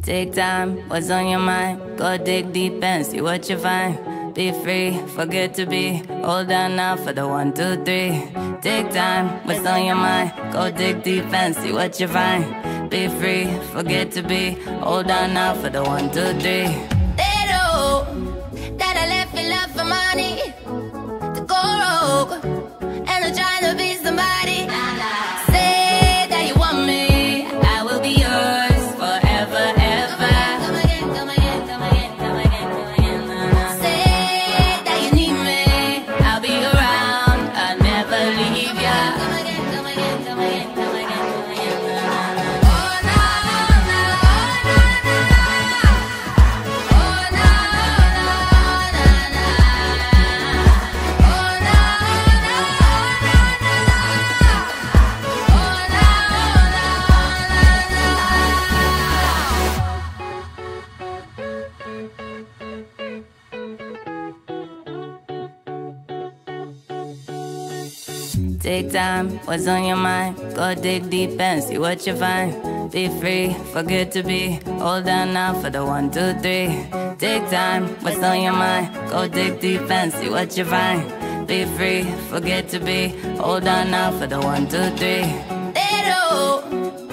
Take time, what's on your mind? Go dig deep and see what you find. Be free, forget to be. Hold on now for the 1, 2, 3. Take time, what's on your mind? Go dig deep and see what you find. Be free, forget to be. Hold on now for the 1, 2, 3. They know that I left in love for money, to go rogue, and I'm trying to be somebody. Say that you want me, I will be yours forever, ever. Come again, come again, come again, come again, come again. Say that you need me, I'll be around, I'll never leave ya. Come again, come again, come again, come again, come again. Oh no, no, oh no, no, oh no, no, no, no. Oh no, no, oh no, no, Take time, what's on your mind? Go dig deep and see what you find. Be free, forget to be. Hold on now for the 1, 2, 3. Take time, what's on your mind? Go dig deep and see what you find. Be free, forget to be. Hold on now for the 1, 2, 3. they know